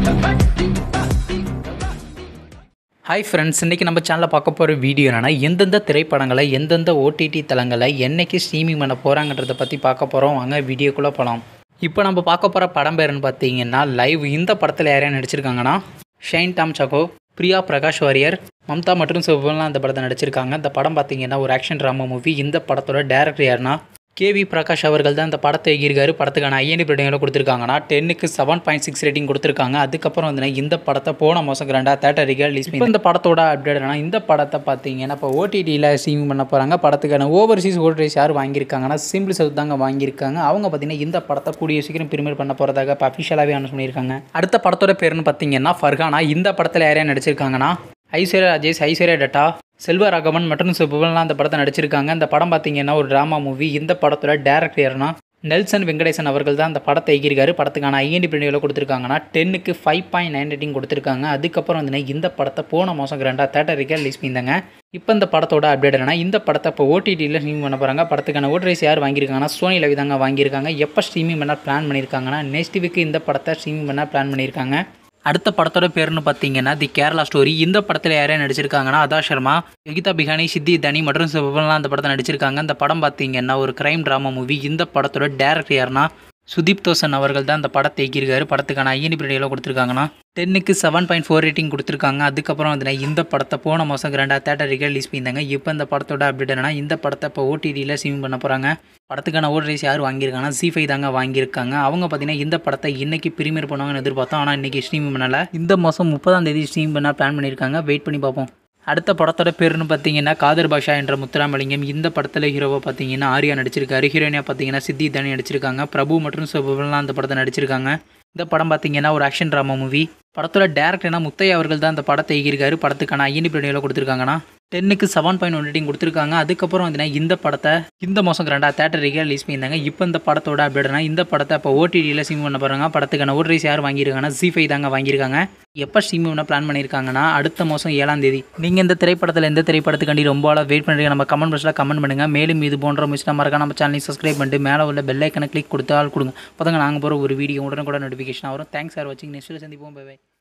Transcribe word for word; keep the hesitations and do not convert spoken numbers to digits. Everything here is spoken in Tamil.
Hi friends, இன்னைக்கு நம்ம சேனல்ல பார்க்க போற வீடியோ என்னன்னா எந்தெந்த திரைப்படங்களை எந்தெந்த O T T தளங்களை என்னைக்கு ஸ்ட்ரீமிங் பண்ண போறாங்கன்றத பத்தி பார்க்க போறோம். வாங்க வீடியோக்குள்ள போலாம். இப்போ நம்ம பார்க்க போற படம் பேருன்னு பார்த்தீங்கன்னா லைவ். இந்த படத்துல யார் யார் நடிச்சிருக்காங்கன்னா ஷைன் டாம் சாக்கோ, பிரியா பிரகாஷ் வாரியர், மம்தா மற்றும் சிவபெல்லாம் அந்த படத்தை நடிச்சிருக்காங்க. இந்த படம் பார்த்தீங்கன்னா ஒரு ஆக்ஷன் ட்ராமா மூவி. இந்த படத்தோட டைரக்டர் யாருன்னா கே வி பிரகாஷ் அவர்கள் தான் இந்த படத்தை இயக்கியிருக்காரு. படத்துக்கான ஐ என் டி ரேட்டிங்களை கொடுத்துருக்காங்கன்னா டென்னுக்கு செவன் பாயிண்ட் சிக்ஸ் ரேட்டிங் கொடுத்துருக்காங்க. அதுக்கப்புறம் வந்து இந்த படத்தை போன மாதம் ரெண்டாக தேட்டருக்கு ரிலீஸ் பண்ணி இந்த படத்தோட அப்டேட் ஆனால் இந்த படத்தை பார்த்தீங்கன்னா இப்போ ஓடிடியில் ஸ்ட்ரீமிங் பண்ண போகிறாங்க. படத்துக்கான ஓவர்சீஸ் ஓடிடிஸ் யார் வாங்கியிருக்காங்கன்னா சிம்பிள் சவுத் தாங்க வாங்கியிருக்காங்க. அவங்க பார்த்தீங்கன்னா இந்த படத்தை கூடிய சீக்கிரம் ப்ரீமியர் பண்ண போகிறதாக இப்போ அஃபிஷியலாகவே அனௌன்ஸ் பண்ணியிருக்காங்க. அடுத்த படத்தோட பேருன்னு பார்த்தீங்கன்னா ஃபர்ஹானா. இந்த படத்தில் யாரையா நடிச்சிருக்காங்கன்னா ஐஸ்வர்யா ராஜேஷ், ஐஸ்வர்யா டட்டா, செல்வராகவன் மற்றும் சிவபெல்லாம் அந்த படத்தை நடிச்சிருக்காங்க. இந்த படம் பார்த்தீங்கன்னா ஒரு ட்ராமா மூவி. இந்த படத்தோட டேரக்டர் யாருன்னா நெல்சன் வெங்கடேசன் அவர்கள் தான் அந்த படத்தை இயக்கியிருக்காரு. படத்துக்கான ஐ என் டி ரேட்டிங்களை கொடுத்துருக்காங்கன்னா டென்னுக்கு ஃபைவ் பாயிண்ட் நைன் ரேட்டிங் கொடுத்துருக்காங்க. அதுக்கப்புறம் வந்து இந்த படத்தை போன மாதம் ரெண்டாக தேட்டருக்கு ரிலீஸ் பண்ணியிருந்தாங்க. இப்போ இந்த படத்தோட அப்டேட் என்னன்னா இந்த படத்தை இப்போ ஓடிடியில் ஸ்ட்ரீமிங் பண்ண போகிறாங்க. படத்துக்கான ஓடிடிஸ் யார் வாங்கியிருக்காங்கன்னா சோனி லவி தாங்க வாங்கியிருக்காங்க. எப்போ ஸ்ட்ரீமிங் பண்ண பிளான் பண்ணியிருக்காங்கன்னா நெக்ஸ்ட் வீக்கு இந்த படத்தை ஸ்ட்ரீமிங் பண்ண பிளான் பண்ணியிருக்காங்க. அடுத்த படத்தோட பேருன்னு பார்த்தீங்கன்னா தி கேரளா ஸ்டோரி. இந்த படத்தில் யாரையா நடிச்சிருக்காங்கன்னா அதா சர்மா, யோகிதா பிகானி, சித்தி தனி மற்றும் சிவபெல்லாம் அந்த படத்தை நடிச்சிருக்காங்க. இந்த படம் பார்த்தீங்கன்னா ஒரு கிரைம் ட்ராமா மூவி. இந்த படத்தோட டேரக்டர் யாருன்னா சுதீப் தோசன் அவர்கள் தான் அந்த படத்தை இயக்கியிருக்காரு. படத்துக்கான ஐ என் டி ரேட்டிங்களை கொடுத்துருக்காங்கன்னா டென்னுக்கு செவன் பாயிண்ட் ஃபோர் ரேட்டிங் கொடுத்துருக்காங்க. அதுக்கப்புறம் வந்து இந்த படத்தை போன மாதம் ரெண்டாக தேட்டருக்கு ரிலீஸ் பண்ணியிருந்தாங்க. இப்போ இந்த படத்தோட அப்டேட் என்னன்னா இந்த படத்தை இப்போ ஓடிடியில் ஸ்ட்ரீமிங் பண்ண போகிறாங்க. படத்துக்கான ஓடிடிஸ் யார் வாங்கியிருக்காங்கன்னா ஜி ஃபைவ் தாங்க வாங்கியிருக்காங்க. அவங்க பார்த்தீங்கன்னா இந்த படத்தை இன்னைக்கு ப்ரீமியர் பண்ணுவாங்கன்னு எதிர்பார்த்தோம். ஆனால் இன்னைக்கு ஸ்ட்ரீமிங் பண்ணல. இந்த மாதம் முப்பதாம் தேதி ஸ்ட்ரீம் பண்ண பிளான் பண்ணியிருக்காங்க. வெயிட் பண்ணி பார்ப்போம். அடுத்த படத்தோட பேருன்னு பார்த்தீங்கன்னா காதர் பாஷா என்ற முத்துராமலிங்கம். இந்த படத்தில் ஹீரோவை பார்த்தீங்கன்னா ஆர்யா நடிச்சிருக்காரு. ஹீரோயினா பார்த்தீங்கன்னா சித்தி தனி நடிச்சிருக்காங்க. பிரபு மற்றும் சிவபெல்லாம் அந்த படத்தை நடிச்சிருக்காங்க. இந்த படம் பார்த்தீங்கன்னா ஒரு ஆக்ஷன் ட்ராமா மூவி. படத்தோட டேரக்டர்னா முத்தையா அவர்கள் தான் அந்த படத்தை இயக்கியிருக்காரு. படத்துக்கான ஐ என் டி ரேட்டிங்களை கொடுத்துருக்காங்கன்னா டென்னுக்கு செவன் பாயிண்ட் ஒன் ரேட்டிங் கொடுத்துருக்காங்க. அதுக்கப்புறம் வந்து இந்த படத்தை இந்த மாதம் ரெண்டாக தேட்டருக்கு ரிலீஸ் பண்ணியிருந்தாங்க. இப்போ இந்த படத்தோட அப்டேட்னா இந்த படத்தை இப்போ ஓடிடியில் ஸ்ட்ரீம் பண்ண போகிறாங்க. படத்துக்கான ஓடிடிஸ் யார் வாங்கியிருக்காங்கன்னா ஜி ஃபைவ் தாங்க வாங்கியிருக்காங்க. எப்போ ஸ்ட்ரீம் பண்ண பிளான் பண்ணியிருக்காங்கன்னா அடுத்த மாதம் ஏழாம் தேதி. நீங்கள் இந்த திரைப்படத்தில் எந்த திரைப்படத்துக்காண்டி ரொம்ப ஆளாக வெயிட் பண்ணுறீங்க நம்ம கமெண்ட் பாக்ஸில் கமெண்ட் பண்ணுங்கள். மேலும் இது போன்ற மிஸ்டா மறக்காம நம்ம சேனலை சப்ஸ்கிரைப் பண்ணிட்டு மேலே உள்ள பெல் ஐக்கனை கிளிக் கொடுத்து ஆள் கொடுங்க. அப்போ நாங்கள் போகிற ஒரு வீடியோ உடனே கூட நோட்டிஃபிகேஷன் வரும். தேங்க்ஸ் ஃபார் வாட்சிங். நெக்ஸ்ட்டில் சந்திப்போம். Bye by.